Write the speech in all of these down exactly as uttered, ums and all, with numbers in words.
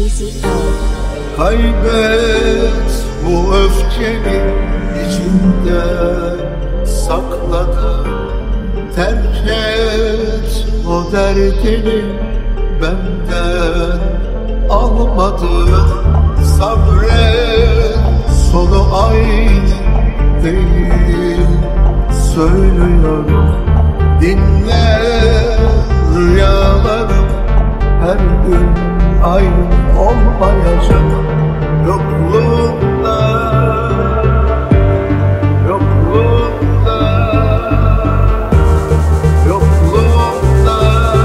C L. Kaybet bu öfkeni içinde sakladı. Terk et o derdini benden almadı. Sabret, sonu aynı değil, söylüyorum. Dinle, rüyalarım her gün aynı olmayacak. Yokluğunda, yokluğunda, yokluğunda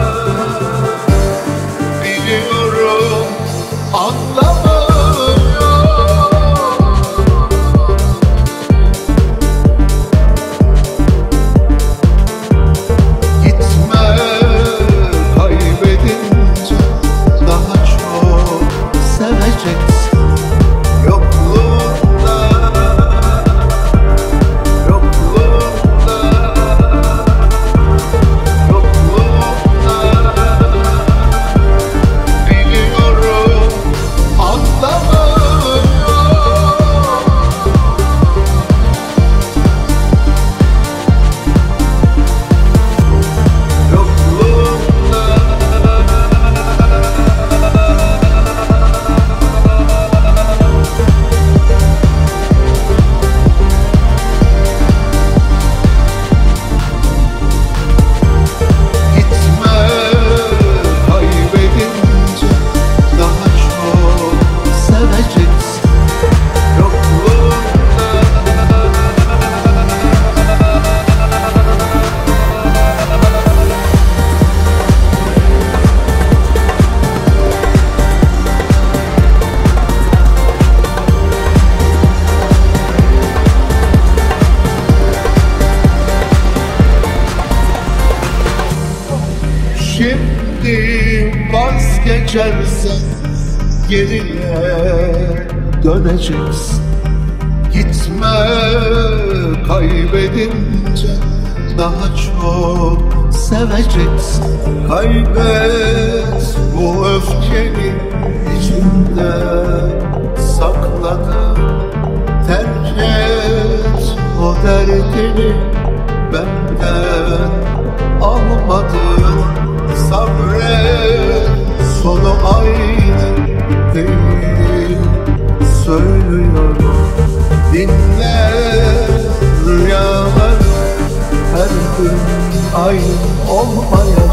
biliyorum, anlamıyorum. Gitme, kaybedince daha çok seveceksin. Yokluğunda, yokluğunda, yokluğunda biliyorum, anlamıyorum. Yokluğunda, gitme, kaybedince daha çok seveceksin. Yokluğunda, şimdi vazgeçersen geriye döneceksin. Gitme, kaybedince daha çok seveceksin. Kaybet bu öfkeni içinde sakladı. Terk et o derdini benden almadı. Sabret, sonu aynı değil, söylüyorum. Dinle, rüyalar her gün aynı olmaya